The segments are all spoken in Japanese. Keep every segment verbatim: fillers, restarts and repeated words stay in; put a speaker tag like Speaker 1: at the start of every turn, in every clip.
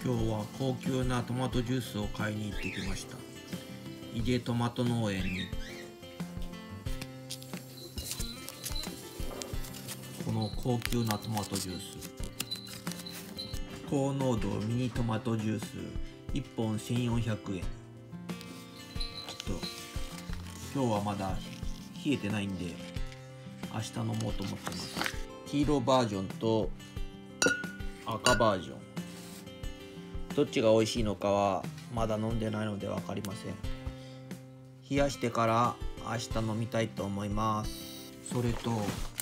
Speaker 1: 今日は高級なトマトジュースを買いに行ってきました。井出トマト農園にこの高級なトマトジュース、高濃度ミニトマトジュースいっぽんせんよんひゃくえん。ちょっと今日はまだ冷えてないんで明日飲もうと思ってます。黄色バージョンと赤バージョン、どっちが美味しいのかはまだ飲んでないので分かりません。冷やしてから明日飲みたいと思います。それと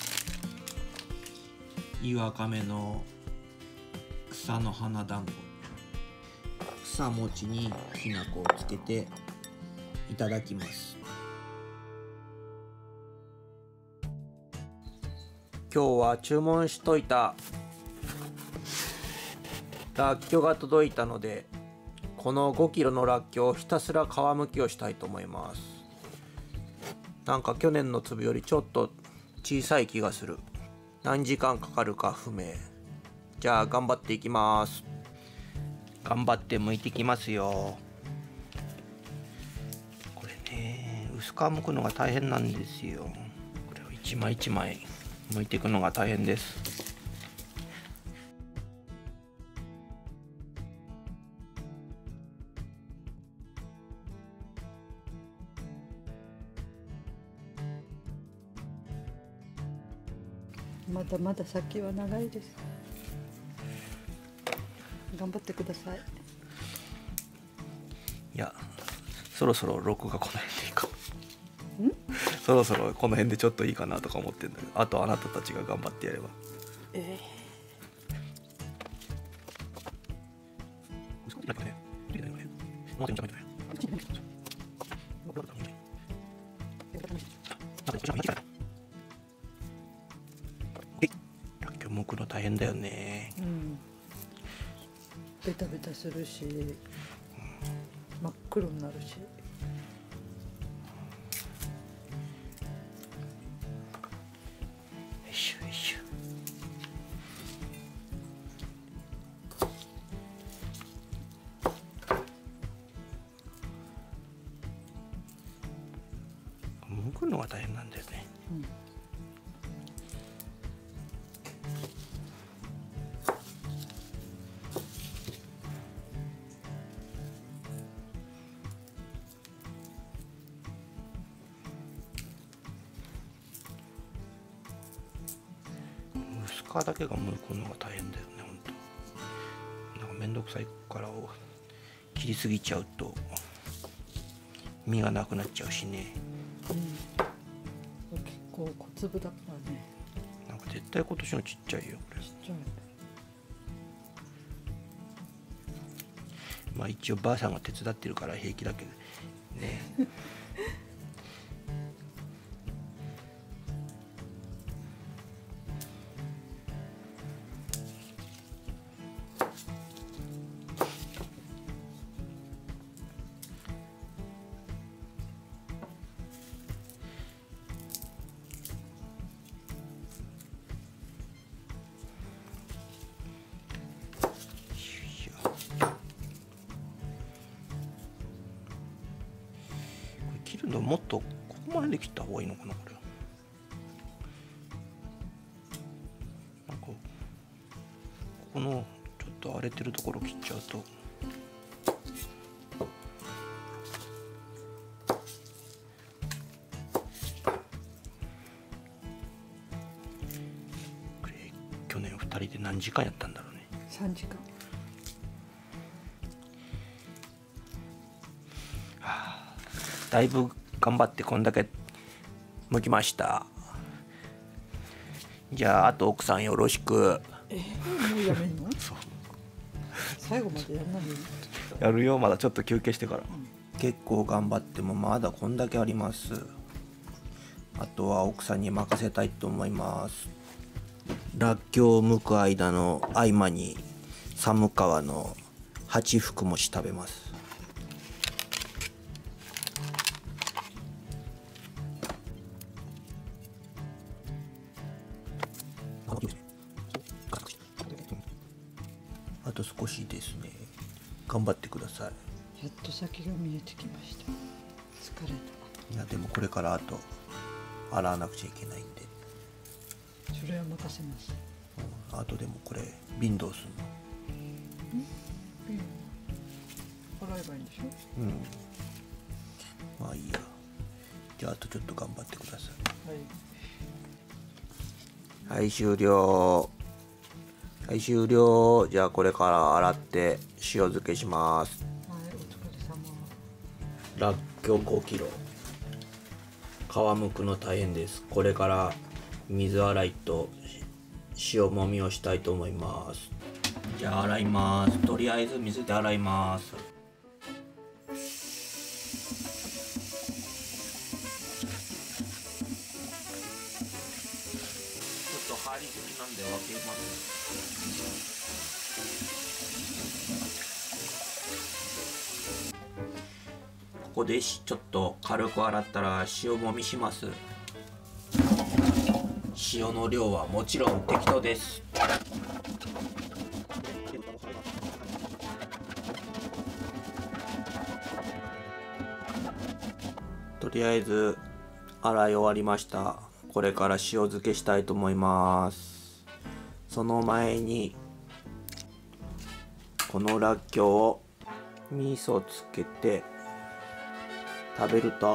Speaker 1: 岩亀の草の花団子、草餅にきな粉をつけていただきます。今日は注文しといたらっきょうが届いたので、このごキロのらっきょうをひたすら皮むきをしたいと思います。なんか去年の粒よりちょっと小さい気がする。何時間かかるか不明。じゃあ頑張っていきます。頑張って剥いてきますよ。これね、薄皮剥くのが大変なんですよ。これを一枚一枚剥いていくのが大変です。
Speaker 2: まだまだ先は長いです。頑張ってください。
Speaker 1: いや、そろそろ録画この辺でいいか。
Speaker 2: ん？
Speaker 1: そろそろこの辺でちょっといいかなとか思ってるんだけど、あとあなたたちが頑張ってやれば。
Speaker 2: え
Speaker 1: らっきょう剥くの大変だよね。
Speaker 2: ー、うん。ベタベタするし、真っ黒になるし。
Speaker 1: 剥くのが大変なんだよね。
Speaker 2: うん。
Speaker 1: 薄皮だけが剥くのが大変だよね、ほんと。なんかめんどくさいからを切りすぎちゃうと身がなくなっちゃうしね。
Speaker 2: うん、結構小粒だからね。
Speaker 1: なんか絶対今年のちっちゃいよこれ。
Speaker 2: ちっちゃい。
Speaker 1: まあ一応ばあさんが手伝ってるから平気だけどね。切るのもっとここまで切った方がいいのかな、これ。なんかここのちょっと荒れてるところ切っちゃうと。これ去年ふたりで何時間やったんだろうね。
Speaker 2: さんじかん。
Speaker 1: だいぶ頑張ってこんだけ剥きました。じゃああと奥さんよろしく。
Speaker 2: えー、もうやめんの？
Speaker 1: そう、
Speaker 2: 最後までやんないの？
Speaker 1: やるよ、まだちょっと休憩してから。うん、結構頑張ってもまだこんだけあります。あとは奥さんに任せたいと思います。らっきょうを剥く間の合間に寒川の八福餅食べます。あと少しですね。 頑張ってください。
Speaker 2: やっと先が見えてきました。疲れた。
Speaker 1: いやでもこれからあと洗わなくちゃいけないんで。
Speaker 2: それは任せます。
Speaker 1: うん、あとでもこれ瓶どうすんの？
Speaker 2: 瓶洗えばいいんでしょ。
Speaker 1: うん。まあいいや。じゃああとちょっと頑張ってください。はい、はい、終了。はい、終了。じゃあこれから洗って塩漬けします。
Speaker 2: はい、お疲れ様。
Speaker 1: らっきょうごキロ。皮むくの大変です。これから水洗いと塩もみをしたいと思います。じゃあ洗います。とりあえず水で洗います。ちょっと張りすぎなんで分けます。ここでちょっと軽く洗ったら塩もみします。塩の量はもちろん適当です。とりあえず洗い終わりました。これから塩漬けしたいと思います。その前にこのらっきょうを味噌つけて食べると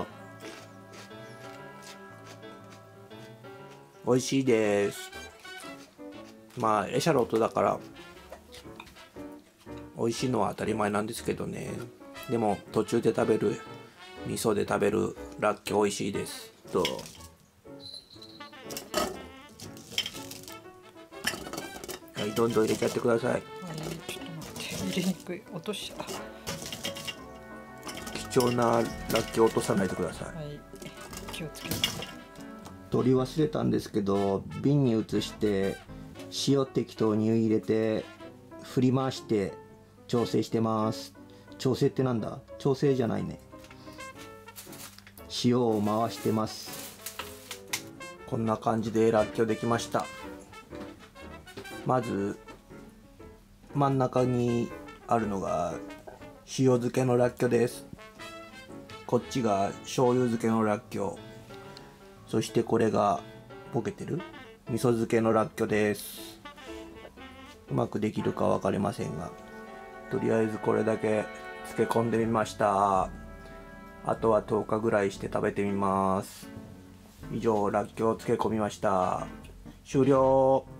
Speaker 1: 美味しいです。まあエシャロットだから美味しいのは当たり前なんですけどね。でも途中で食べる味噌で食べるらっきょう美味しいです。どう？はい、どんどん入れちゃってください。
Speaker 2: はい、ちょっと待って、入れにくい。落としちゃう。
Speaker 1: 貴重ならっきょう落とさないでください。
Speaker 2: はい、気をつけて。
Speaker 1: 取り忘れたんですけど、瓶に移して塩適当に入れて振り回して調整してます。調整ってなんだ？調整じゃないね。塩を回してます。こんな感じでらっきょうできました。まず真ん中にあるのが塩漬けのらっきょうです。こっちが醤油漬けのらっきょう。そしてこれがボケてる味噌漬けのらっきょうです。うまくできるか分かりませんが、とりあえずこれだけ漬け込んでみました。あとはとおかぐらいして食べてみます。以上、らっきょう漬け込みました。終了。